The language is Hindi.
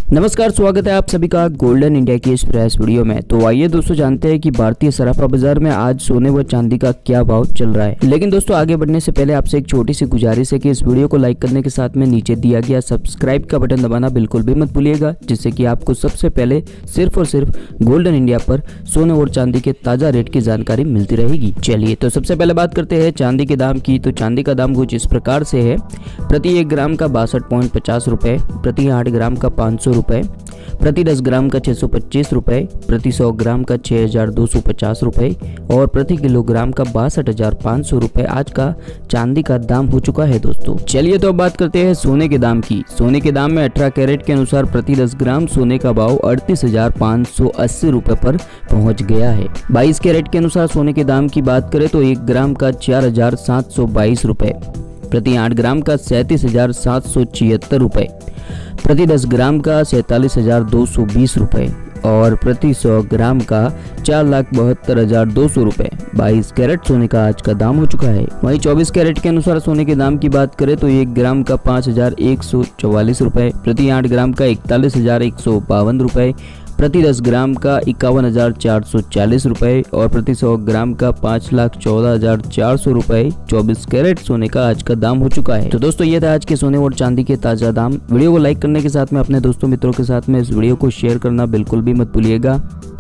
नमस्कार, स्वागत है आप सभी का गोल्डन इंडिया की इस फ्रेश वीडियो में। तो आइए दोस्तों जानते हैं कि भारतीय सराफा बाजार में आज सोने व चांदी का क्या भाव चल रहा है। लेकिन दोस्तों आगे बढ़ने से पहले आपसे एक छोटी सी गुजारिश है कि इस वीडियो को लाइक करने के साथ में नीचे दिया गया सब्सक्राइब का बटन दबाना बिल्कुल भी मत भूलिएगा, जिससे कि आपको सबसे पहले सिर्फ और सिर्फ गोल्डन इंडिया पर सोने और चांदी के ताजा रेट की जानकारी मिलती रहेगी। चलिए तो सबसे पहले बात करते हैं चांदी के दाम की। तो चांदी का दाम कुछ इस प्रकार से है। प्रति 1 ग्राम का 62.50 रुपए, प्रति 8 ग्राम का 500 रुपए, प्रति 10 ग्राम का 625 रुपए, प्रति 100 ग्राम का 6250 रुपए और प्रति किलोग्राम का 62,500 रुपए आज का चांदी का दाम हो चुका है दोस्तों। चलिए तो अब बात करते हैं सोने के दाम की। सोने के दाम में 18 कैरेट के अनुसार प्रति 10 ग्राम सोने का भाव 38,580 रुपए पर पहुंच गया है। 22 कैरेट के अनुसार सोने के दाम की बात करें तो 1 ग्राम का 4,722 रुपए, प्रति 8 ग्राम का 37,776 रुपए, प्रति 10 ग्राम का 47,220 रुपए और प्रति 100 ग्राम का 4,72,200 रुपए 22 कैरेट सोने का आज का दाम हो चुका है। वहीं 24 कैरेट के अनुसार सोने के दाम की बात करें तो 1 ग्राम का 5,144 रुपए, प्रति 8 ग्राम का 41,152 रुपए, प्रति 10 ग्राम का 51,440 रुपए और प्रति 100 ग्राम का 5,14,400 रुपए 24 कैरेट सोने का आज का दाम हो चुका है। तो दोस्तों ये था आज के सोने और चांदी के ताज़ा दाम। वीडियो को लाइक करने के साथ में अपने दोस्तों मित्रों के साथ में इस वीडियो को शेयर करना बिल्कुल भी मत भूलिएगा।